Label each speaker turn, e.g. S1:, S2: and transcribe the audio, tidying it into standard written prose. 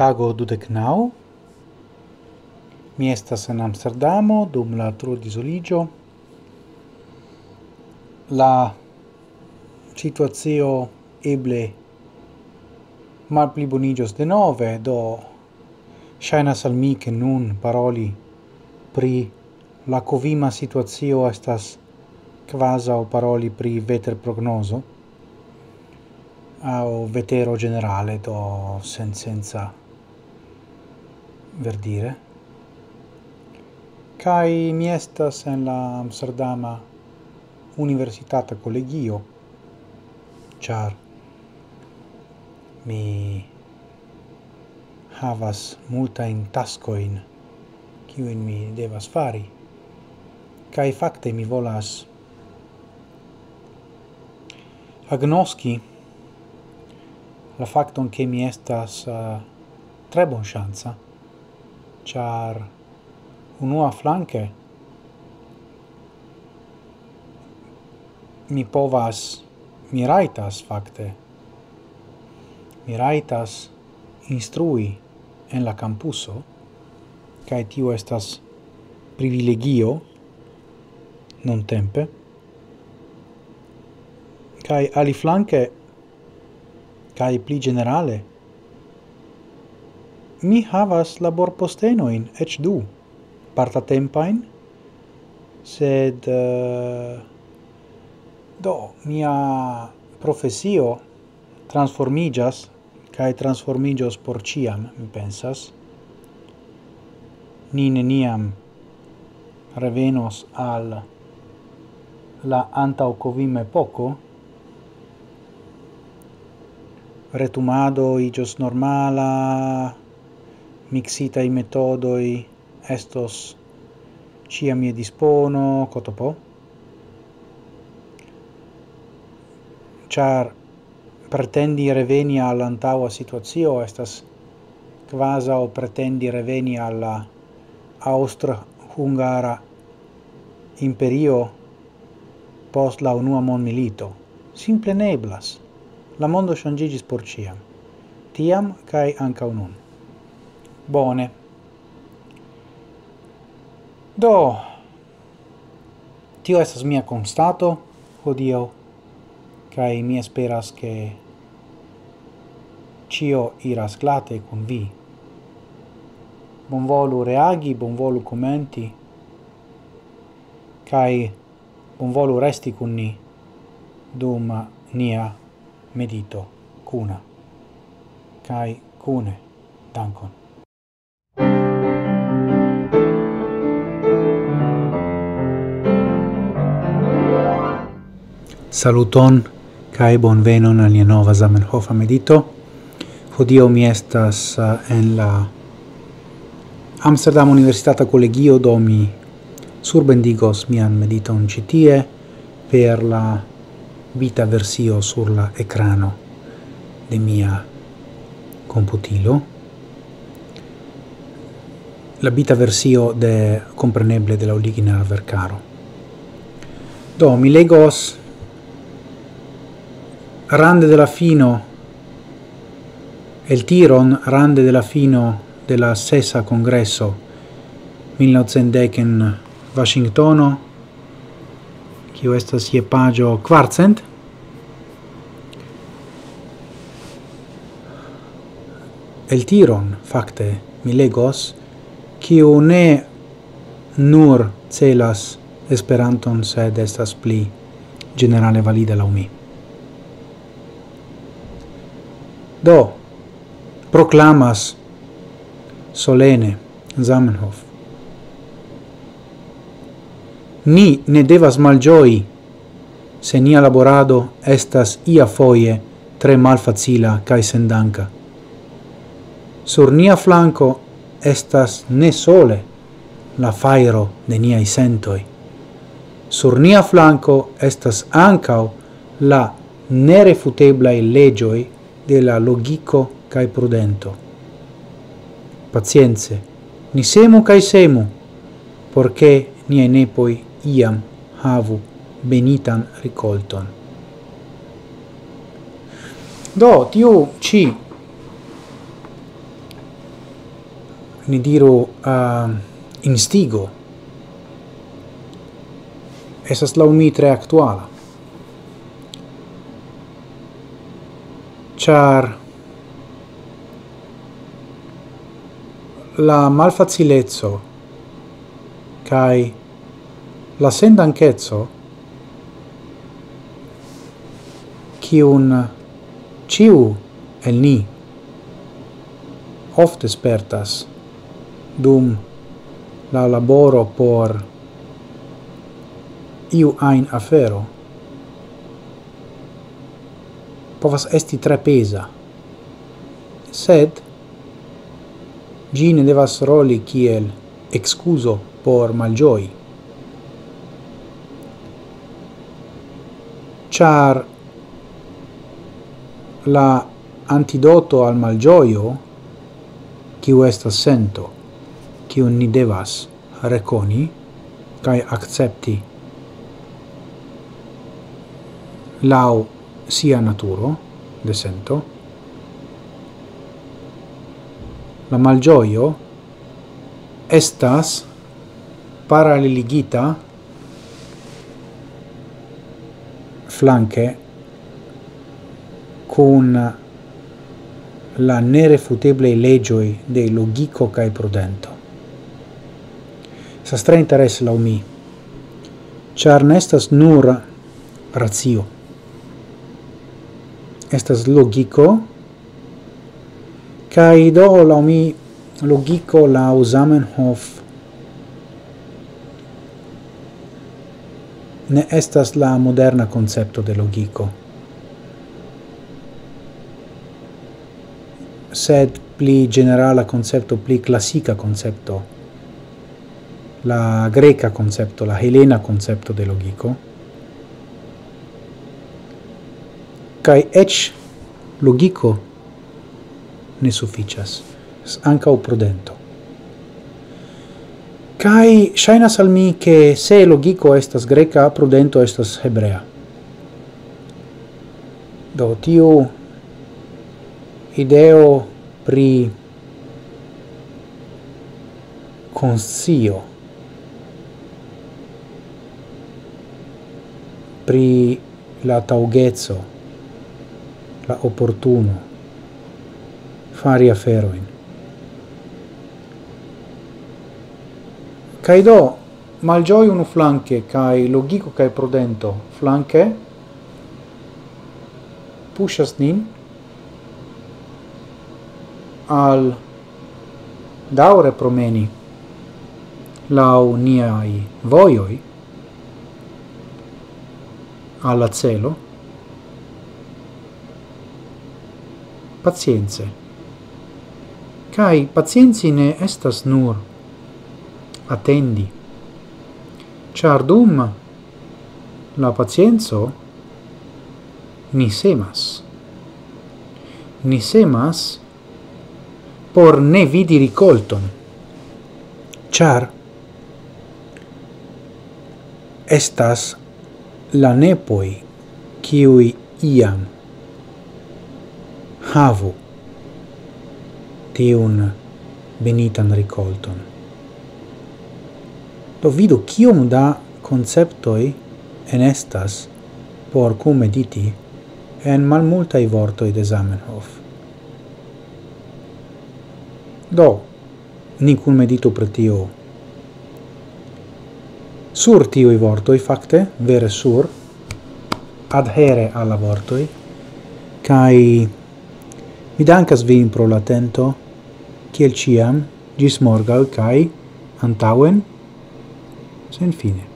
S1: tago 29. Mi estas en Amsterdamo dum la turo disoligio. La situazio eble malplibonigios de nove, do ŝajnas al mi che nun paroli pri la covima situazio estas quasi paroli pri veter prognoso au vetero generale, do senza verdire. Kai mi estas en la Amsterdama Universitata Collegio, char mi havas multajn taskojn kiujn mi devas fari. Kai fakte mi volas agnoski la fakton che mi estas tre bonŝanca, char unua flanke mi rajtas instrui en la campuso, kaj tio estas privilegio nuntempe, kaj aliflanke kaj pli generale mi havas laborpostenojn, eĉ du partatempajn, sed do mia profesio transformiĝas kaj transformiĝos por ĉiam, mi pensas. Ni neniam revenos al la antaŭ-kovima epoko. Retumado iĝos normala, mixitaj metodoj estos ĉiam je dispono, kotopo. Char pretendi reveni al antaŭa situacio estas kvazaŭ pretendi reveni al la Aŭstro-Hungara imperio post la unua mondmilito. Simple ne eblas. La mondo ŝanĝiĝis por ĉiam. Tiam kaj ankaŭ nun. Bone. Do, tio estas mia konstato hodiaŭ, kaj mi esperas ke ĉio iras glate kun vi. Bonvolu reagi, bonvolu komenti, kaj bonvolu resti kun ni dum nia medito kuna. Kaj kune. Dankon. Saluton kaj bonvenon al nia nova Zamenhofa medito. Hodiaŭ mi estas en la Amsterdam Universitata Collegio, do mi surbendigos mian mediton ĉi tie per la vita versio sur la ecrano de mia computilo. La vita versio de compreneble de la original vercaro. Do mi legos rande de la fino el tiron rande de la fino de la sesa congresso 1910 en Washingtono, kiu estas je paĝo 400. El tiron fakte mi legos, kiu ne nur celas Esperanton, sed estas pli generale valida laŭ mi. Do, proklamas solene Zamenhof: ni ne devas malĝoji, se nia laborado estas iafoje tre malfacila kaj sendanka. Sur nia flanko estas ne sole la fajro de niaj sentoj. Sur nia flanko estas ankaŭ la nerefuteblaj leĝoj de la logiko kaj prudento. Pacience, ni semu kaj semu, porke niaj nepoj iam havu benitan rikolton. Do, tiu ci ni diru instigo esas laŭ mi tre aktuala, ĉar la malfacileco kaj la sendankeco kiun ciu el ni ofte spertas dum la laboro por iu ein afero povas esti tre pesa, sed gi ne devas roli kiel excuso por malgioi, char la antidoto al malgioio kiu estas sento, kiu ni devas rekoni kaj akcepti laŭ sia naturo de sento. La malgioio estas paraleligita flanke kun la nerefuteblei legioi de logico cae prudento. Estas tre interesse lau mi, char nestas nur ratio. Estas logico, cae do lau mi logico lau Zamenhof ne estas la moderna concepto de logico, sed pli generala concepto, pli classica concepto, la greca concepto, la helena concepto de logico, kai ec logico ne sufficias, ancau prudento. Kai shainas al mi che se logico estas greca, prudento estas hebrea. Do tiu ideo pri conscio, pri la taugezzo, la opportuno fari aferoin. Kai do malgioi unu flanke kai logico kai prudento flanke pushas nin al daure promeni lau niai voioi alla celo pazienze, kai pazienzi ne estas nur attendi, char dum la pazienzo ni semas por ne vidi ricolton, char estas la nepoi kiui iam havu tiun benitan ricolton. Do vidu kiom da conceptoi enestas por cum mediti en malmultai vortoi de Zamenhof. Do, ni cum meditu pre tio sur tioi vortoi, facte, vere sur, adhere alla vortoi, kai mi dankas vin pro l'atento, kiel ciam, gis morgaŭ kai antaŭen, sen fine.